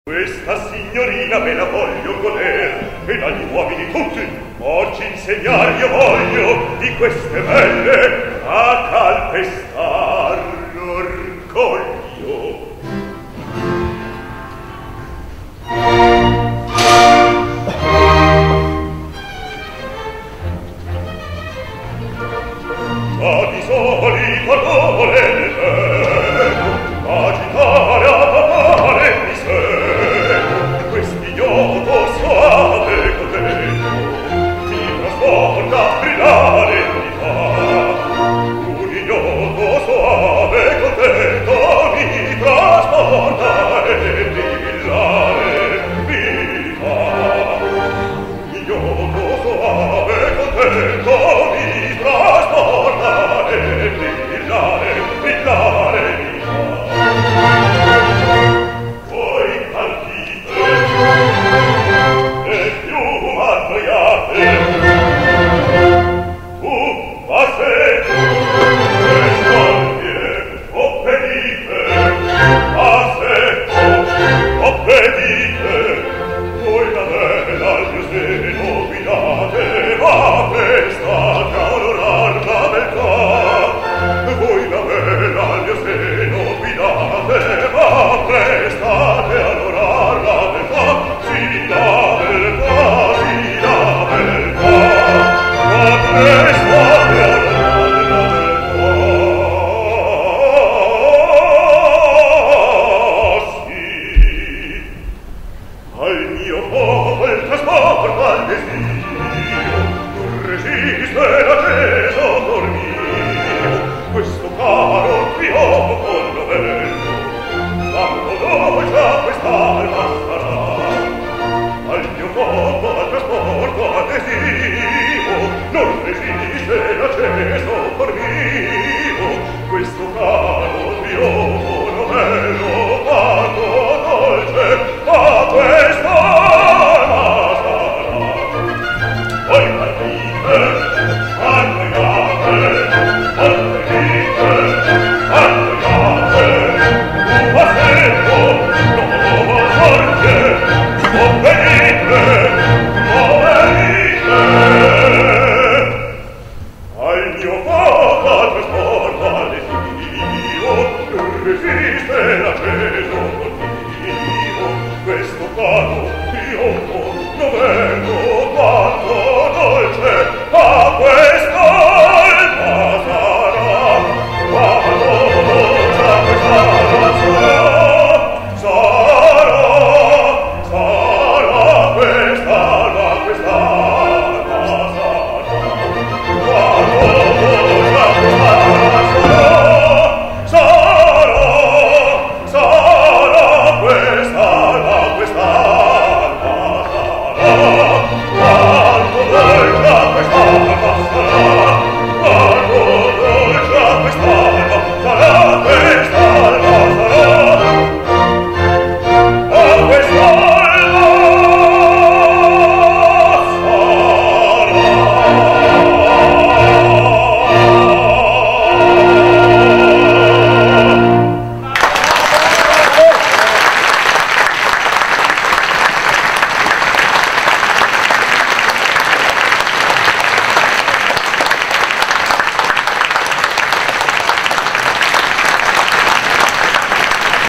Questa signorina me la voglio goder, e dagli uomini tutti oggi insegnar io voglio di queste belle a calpestar l'orgoglio. Già di solito l'ore nel vento agitare a papare mi sento, quest'ignoto soave contento mi trasporta a brillare mi fa. Un ignoto soave contento mi trasporta e brillare mi fa. Un ignoto soave contento mi trasporta e brillare mi fa. Voi partite e più annoiate, tu a sé e scorpie obbedite, a sé obbedite, voi la bella al mio seno guidate, ma prestate a onorar la beltà. Voi la bella al mio seno guidate, ma prestate a onorar la beltà. Sì, la beltà, sì, la beltà, ma prestate a onorar la beltà. Sì, al mio popolo trasporto al desiderio, non resiste l'acceso dormio, questo caro trionfo novello, quando dolce a quest'alma sarà. Al mio popolo trasporto al desiderio, non resiste l'acceso dormio, questo caro trionfo novello, quando dolce a quest'alma sarà. Voi partite, annoiate, tu a secco, non sorge, obbedite, obbedite. Al mio fuoco trasporto al desiderio, non resiste l'acceso motivo, questo caro trionfo novello.